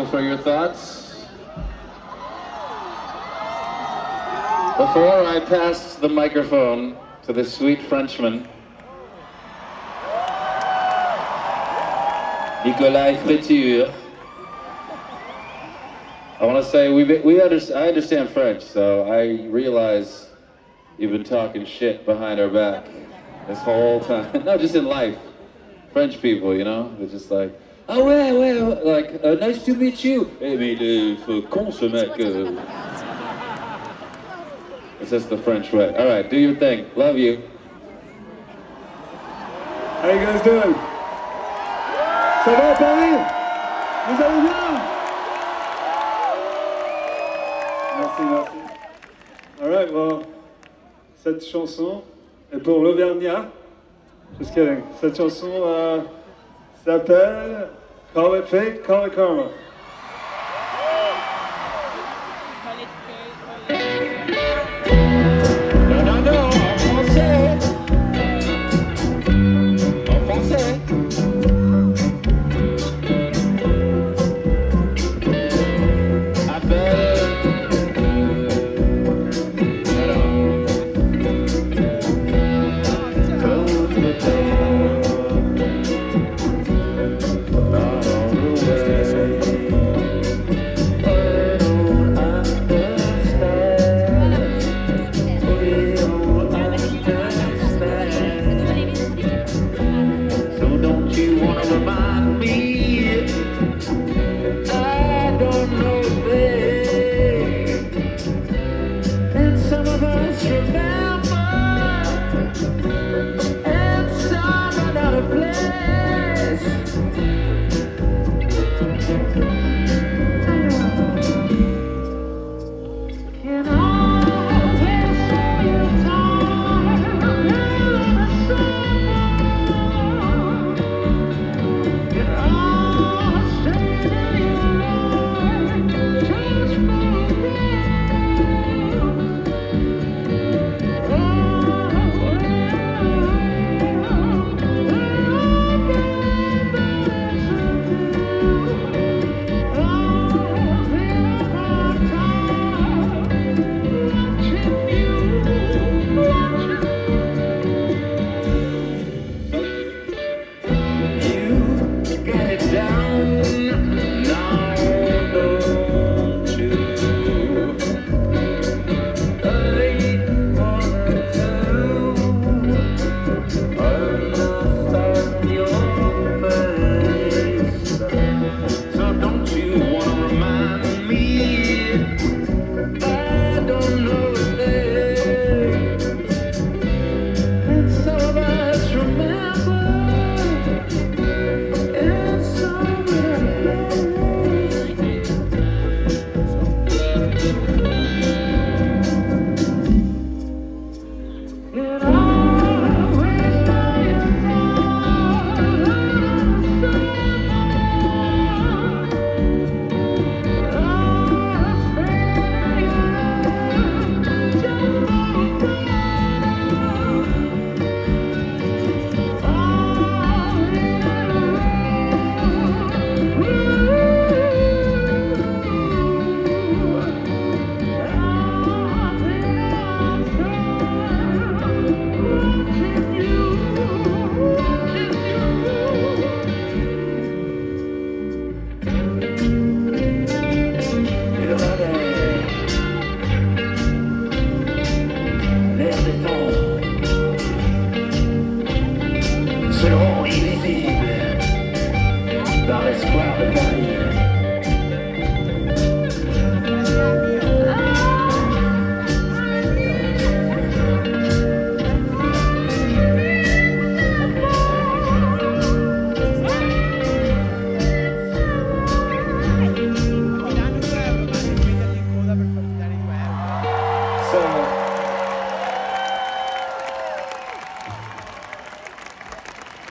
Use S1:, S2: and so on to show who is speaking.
S1: Michael, for your thoughts. Before I pass the microphone to the sweet Frenchman, Nicolas Friture, I want to say I understand French, so I realize you've been talking shit behind our back this whole time. No, just in life. French people, you know, they're just like, oh ouais, like, nice to meet you. Eh mais il faut con ce mec. It's just the French way. All right, do your thing. Love you.
S2: How you guys doing? Ça va Paris? Vous allez bien? Merci. All right, well, cette chanson est pour l'Auvergnat. Just kidding. Cette chanson s'appelle Call It Fate, Call It Karma.
S3: Some of us remember